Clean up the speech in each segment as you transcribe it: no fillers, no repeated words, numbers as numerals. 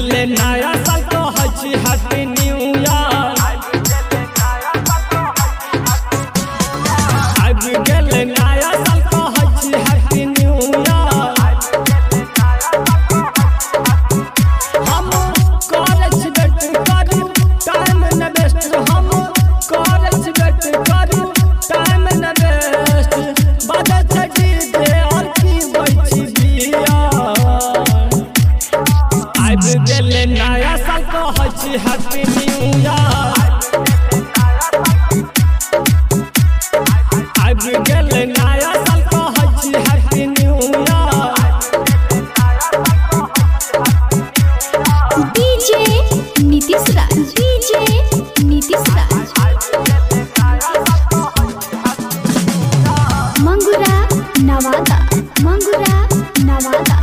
गेले नया साल कहै छी हैप्पी न्यू ईयर। आबि गेले नया साल कहै छी हैप्पी न्यू ईयर। हम करै छी वेट करू टाइम न वेस्ट, हम करै छी वेट करू टाइम न वेस्ट। बाजा छड़ी दे और की बैठी बियर। आबि गेले नया साल कहै छी हैप्पी न्यू ईयर। आबि गेले नया साल कहै छी happy new year. DJ Nitish Raj, DJ Nitish Raj, Mangura Nawada, Mangura Nawada.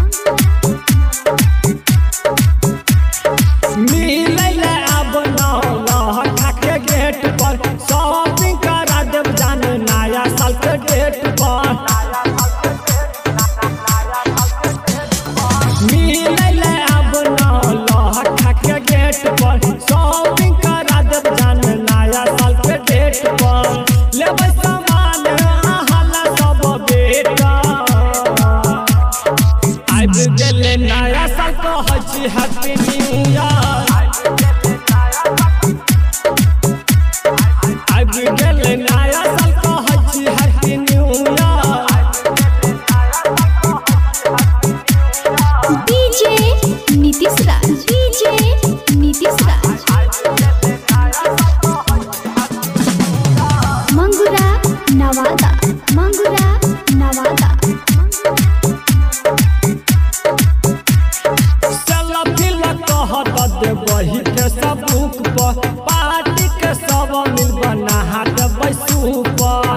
मिलै ले अब नौलखा के गेट पर, शॉपिंग करा देब जान नया साल के डेट पर। मिलै ले अब नौलखा के गेट पर, शॉपिंग करा देब जान नया साल के डेट पर। लेबै सामान अहाँ सब बेटा। आबि गेले नया साल कहै छी हैप्पी न्यू ईयर। आबि गेले नया साल कहै छी happy new year. DJ Nitish Raj, DJ Nitish Raj, Mangura Nawada, Mangura Nawada. Selfie ल कहत देबही फेसबुक पर, पार्टी के सब मिल बना देबै सुपर।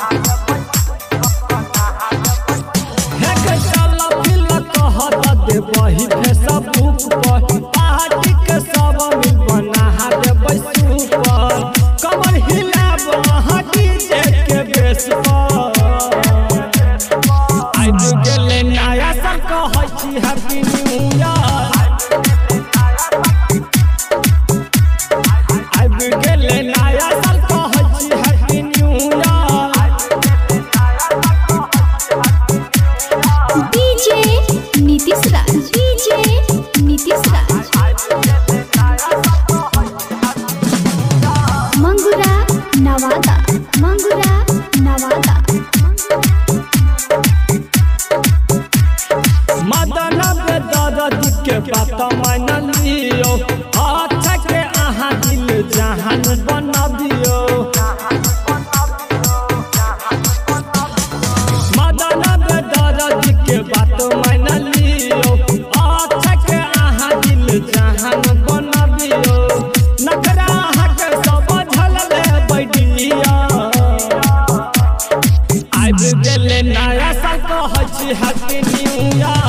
हे के सेल्फी ल कहत देबही फेसबुक पर, पार्टी के सब मिल बना देबै सुपर। कमर हिलाब अहाँ डीजे के बेस पर। आबि गेले नया साल कहै छी हैप्पी न्यू ईयर। आबि गेले नया साल कहै छी happy new year. DJ Nitish Raj, DJ Nitish Raj, Mangura Nawada, Mangura Nawada. Madan Bedard के बात मान लियो, अच्छा के अहाँ दिल जहान बनबियो। मदन बेदर्द के बात मान लियो, अच्छा के अहाँ दिल जहान बनबियो। नखरा अहाँ के सब झलले बैठिया। आबि गेले नया साल कहै छी हैप्पी न्यू ईयर।